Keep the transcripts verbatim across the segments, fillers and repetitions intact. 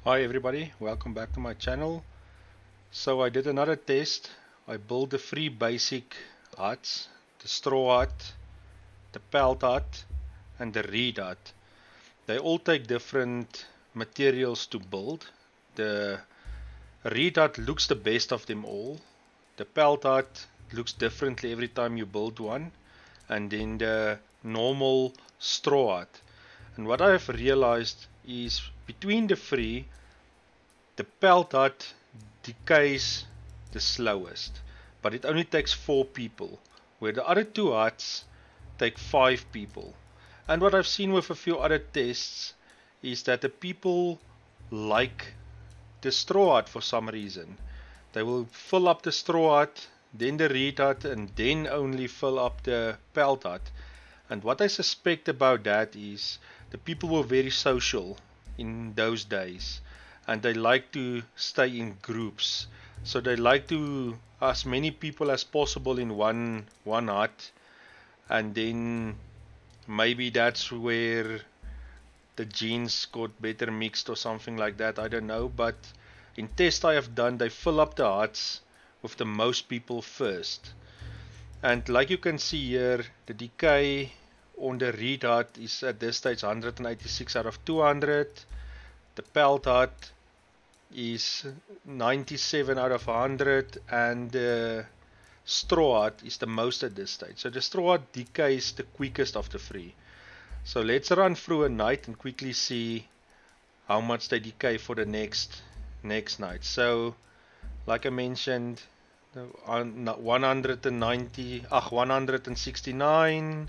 Hi everybody, welcome back to my channel. So I did another test. I built the three basic huts, the straw hut, the pelt hut and the reed hut. They all take different materials to build. The reed hut looks the best of them all. The pelt hut looks differently every time you build one. And then the normal straw hut. And what I have realized is between the three, the pelt hut decays the slowest, but it only takes four people, where the other two huts take five people. And what I've seen with a few other tests is that the people like the straw hut for some reason. They will fill up the straw hut, then the reed hut, and then only fill up the pelt hut. And what I suspect about that is the people were very social in those days, and they like to stay in groups. So they like to as many people as possible in one one hut, and then maybe that's where the genes got better mixed or something like that. I don't know, but in tests I have done, they fill up the huts with the most people first. And like you can see here, the decay on the reed hut is at this stage one hundred eighty-six out of two hundred. The pelt hut is ninety-seven out of one hundred, and the straw hut is the most at this stage. So the straw hut decays the quickest of the three. So let's run through a night and quickly see how much they decay for the next next night. So like I mentioned, one hundred ninety, ah, one hundred sixty-nine,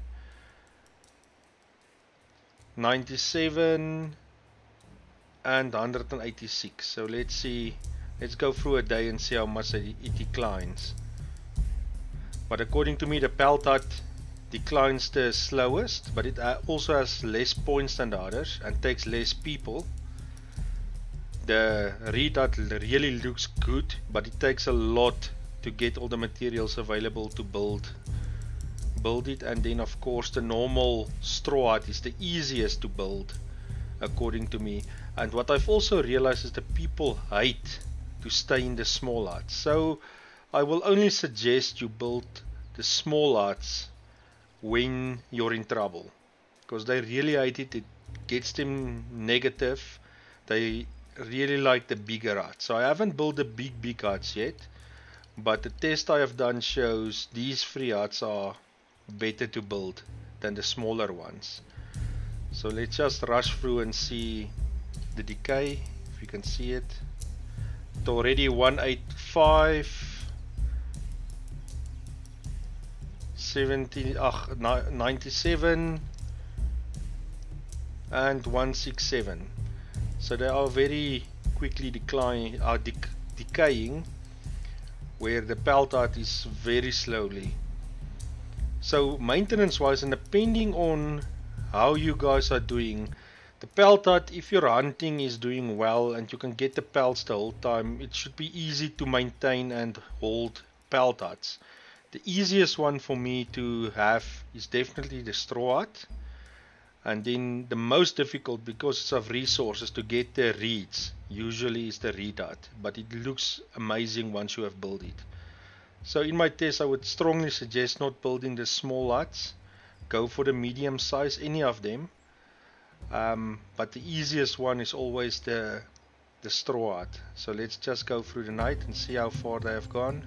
ninety-seven and one hundred eighty-six. So let's see, let's go through a day and see how much it declines. But according to me, the pelt hut declines the slowest, but it also has less points than the others and takes less people. The reed hut really looks good, but it takes a lot to get all the materials available to build build it. And then of course the normal straw hut is the easiest to build according to me. And what I've also realized is that people hate to stay in the small huts, so I will only suggest you build the small huts when you're in trouble, because they really hate it. It gets them negative. They really like the bigger huts. So I haven't built the big big huts yet, but the test I have done shows these three huts are better to build than the smaller ones. So let's just rush through and see the decay, if you can see it. It's already one eighty-five, seventy, uh, ninety-seven and one sixty-seven. So they are very quickly declining, are dec decaying, where the pelt hut is very slowly. So maintenance wise, and depending on how you guys are doing, the pelt hut, if your hunting is doing well and you can get the pelts the whole time, it should be easy to maintain and hold pelt huts. The easiest one for me to have is definitely the straw hut. And then the most difficult, because it's of resources, to get the reeds usually is the reed hut, but it looks amazing once you have built it. So in my test I would strongly suggest not building the small huts. Go for the medium size, any of them. Um, but the easiest one is always the the straw hut. So let's just go through the night and see how far they have gone.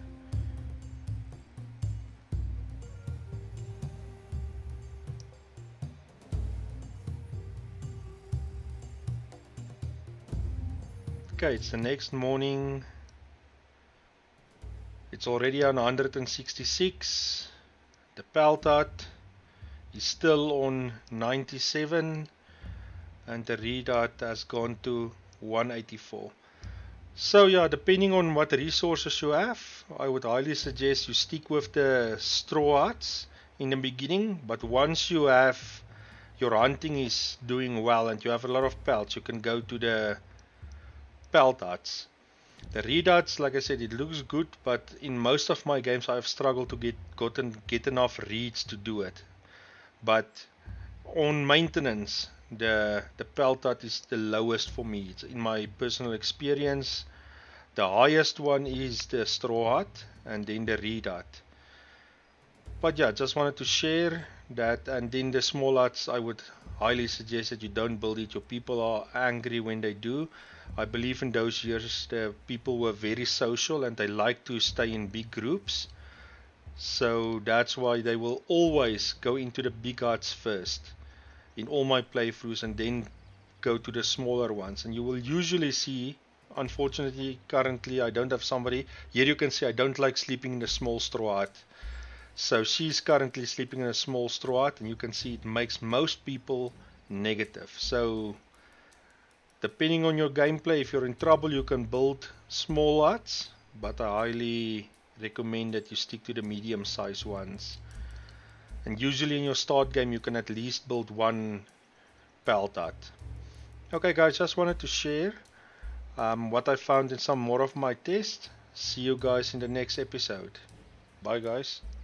Okay, it's the next morning. It's already on one hundred sixty-six. The pelt hut is still on ninety-seven, and the reed hut has gone to one eighty-four. So yeah, depending on what resources you have, I would highly suggest you stick with the straw huts in the beginning. But once you have, your hunting is doing well and you have a lot of pelts, you can go to the pelt huts. The reed huts, like I said, it looks good, but in most of my games I have struggled to get gotten get enough reeds to do it. But on maintenance, the the pelt hut is the lowest for me. It's in my personal experience. The highest one is the straw hut and then the reed hut. But yeah, just wanted to share that. And then the small huts, I would highly suggest that you don't build it. Your people are angry when they do. I believe in those years the people were very social and they like to stay in big groups. So that's why they will always go into the big huts first in all my playthroughs and then go to the smaller ones. And you will usually see, unfortunately currently I don't have somebody here. You can see I don't like sleeping in the small straw hut, so she's currently sleeping in a small straw hut, and you can see it makes most people negative. So depending on your gameplay, if you're in trouble you can build small huts, but I highly recommend that you stick to the medium size ones. And usually in your start game you can at least build one pelt hut. Okay guys, just wanted to share Um, what I found in some more of my tests. See you guys in the next episode. Bye guys.